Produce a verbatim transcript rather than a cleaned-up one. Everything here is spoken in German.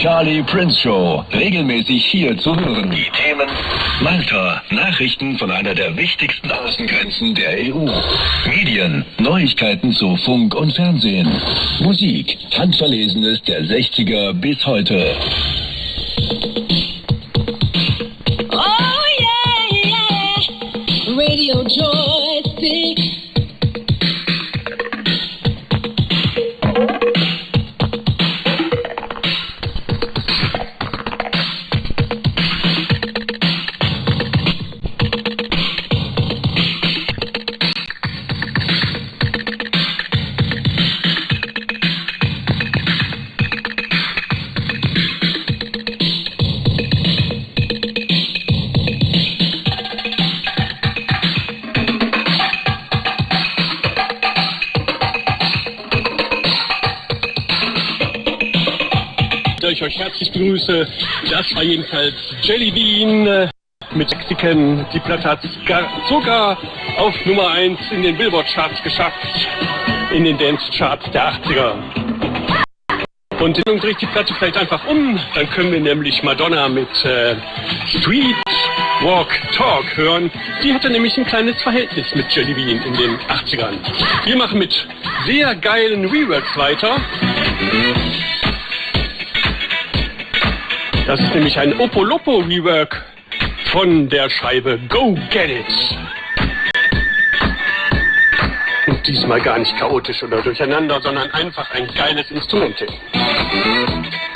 Charlie Prince Show, regelmäßig hier zu hören. Die Themen: Malta, Nachrichten von einer der wichtigsten Außengrenzen der E U. Medien, Neuigkeiten zu Funk und Fernsehen. Musik, Handverlesenes der sechziger bis heute. Oh yeah, yeah, Radio Joystick. Ich euch herzlich begrüße. Das war jedenfalls Jelly Bean äh, mit Mexican. Die Platte hat sogar auf Nummer eins in den Billboard-Charts geschafft, in den Dance-Charts der achtziger. Und dann drehe ich die Platte vielleicht einfach um, dann können wir nämlich Madonna mit äh, Street Walk Talk hören. Die hatte nämlich ein kleines Verhältnis mit Jelly Bean in den achtzigern. Wir machen mit sehr geilen Reworks weiter. Das ist nämlich ein Opolopo-Rework von der Scheibe Go Get It. Und diesmal gar nicht chaotisch oder durcheinander, sondern einfach ein geiles Instrument.